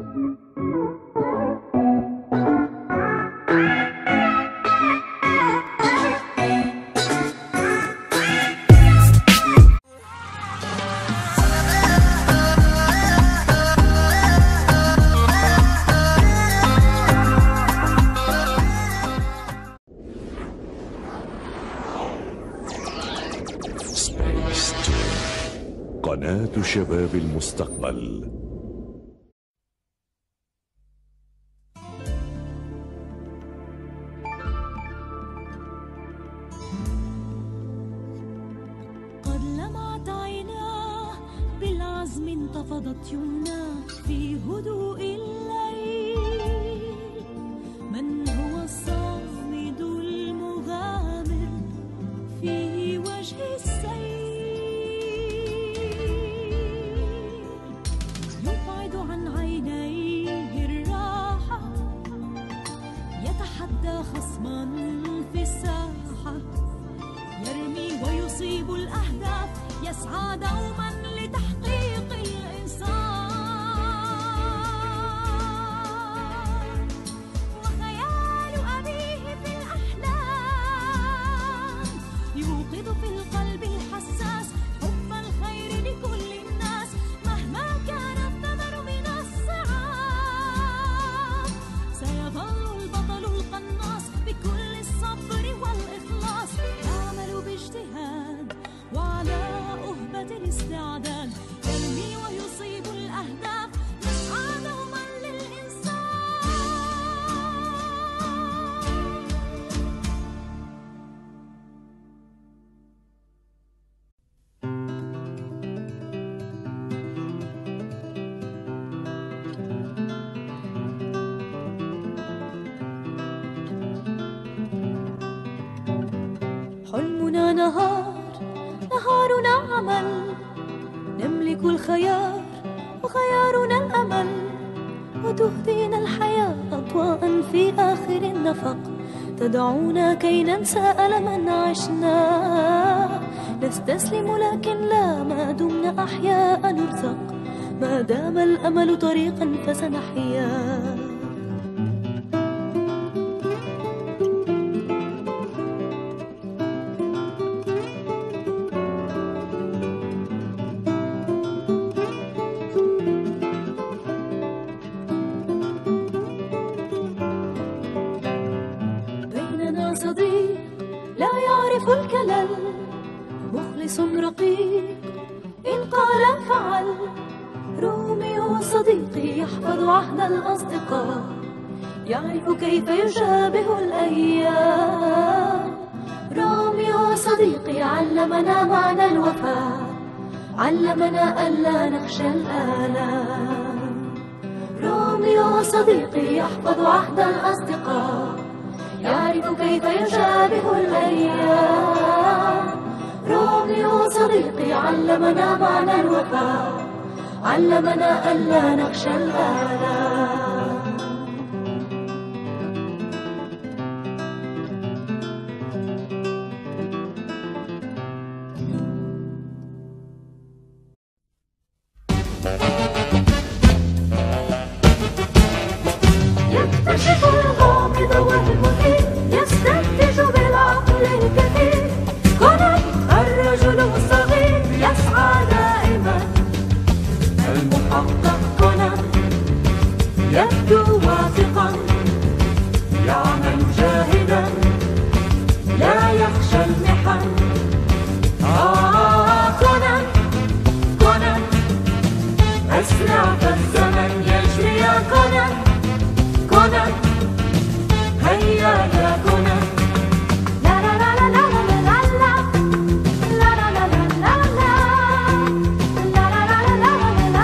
قناة شباب المستقبل. قد لمعت عيناه بالعزم انتفضت يمناه في هدوء الليل. من هو الصامد المغامر في وجه السيل؟ يبعد عن عينيه الراحة، يتحدى خصما في الساحة، يرمي ويصيب الأهداف، يسعى دوما لتحقيق الإنسان. وخيال أبيه في الأحلام يوقظ في القلب الحساس حب الخير لكل الناس، مهما كان الثمن من الصعاب. سيظل البطل القناص بكل الصبر والإخلاص، يعمل باجتهاد وعلى أهبة الاستعداد، يرمي ويصيب الأهداف، يسعى دوما للإنسان. حلمنا نهار، نهارنا عمل، نملك الخيار وخيارنا الأمل، وتهدينا الحياة أضواء في آخر النفق، تدعونا كي ننسى ألما عشنا. نستسلم لكن لا، ما دمنا أحياء نرزق، ما دام الأمل طريقا فسنحيا. صديق لا يعرف الكلل، مخلص رقيق إن قال فعل. روميو صديقي يحفظ عهد الأصدقاء، يعرف كيف يشابه الأيام. روميو صديقي علمنا معنى الوفاء، علمنا ألا نخشى الآلام. روميو صديقي يحفظ عهد الأصدقاء، يعرف كيف يشابه الأيام. روميو صديقي علمنا معنى الوفاء، علمنا ألا نخشى الآلام. يكتشف الغامض والمحيط، يستنتج بالعقل الكثير. كونان الرجل الصغير يسعى دائما، المحقق كونان يبدو واثقا، يعمل جاهدا لا يخشى المحن. كونان كونان أسرع فالزمن يجري. يا كونان كونان هيا يا كونان. لا لا لا لا لا لا لا لا لا لا لا لا لا لا لا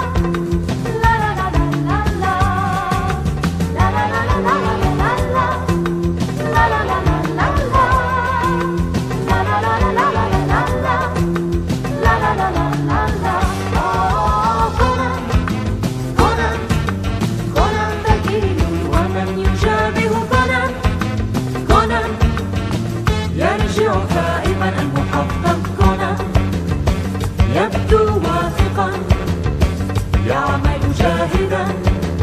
يرجع خائفا. المحقق كونان يبدو واثقا، يعمل جاهدا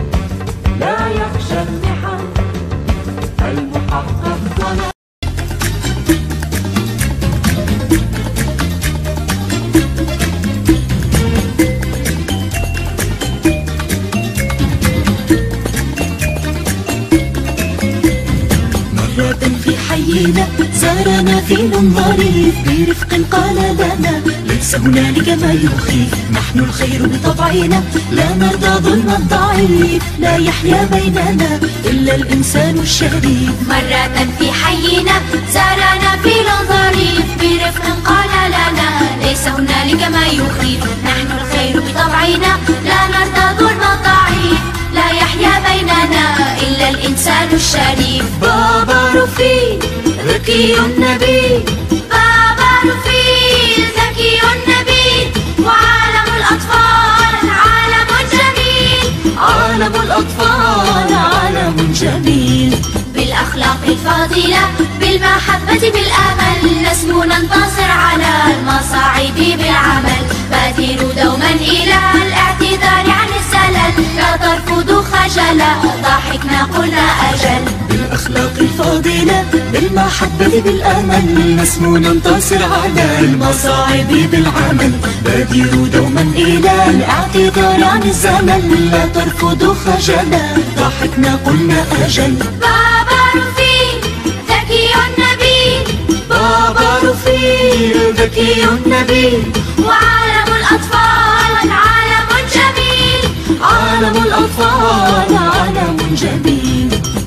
حيينا زارنا فيل ظريف برفق قال لنا ليس هنالك ما يخيف، نحن الخير بطبعنا لا نرضى ظلم الضعيف، لا يحيا بيننا إلا الإنسان الشريف. مرة في حينا زارنا فيل ظريف برفق قال لنا ليس هنالك ما يخيف، نحن الخير بطبعنا لا نرضى ظلم الضعيف، لا يحيا بيننا إلا الإنسان الشريف. بابا رفيق ذكي نبيل، بابا رفيق ذكي نبيل، وعالم الأطفال عالم جميل، عالم الأطفال عالم جميل. بالأخلاق الفاضلة بالمحبة بالأمل نسمو ننتصر على المصاعب بالعمل، بادروا دوما إلى الاعتذار عن الزلل، لا ترفضوا خجلا ضحكنا قلنا أجل. بالأخلاق الفاضلة بالمحبة بالأمل نسمو ننتصر على المصاعب بالعمل، بادروا دوما إلى الاعتذار عن الزلل، لا ترفضوا خجلا ضحكنا قلنا أجل. بابا رفيق ذكي نبيل، بابا رفيق ذكي نبيل، وعالم الأطفال عالم جميل، عالم الأطفال عالم جميل.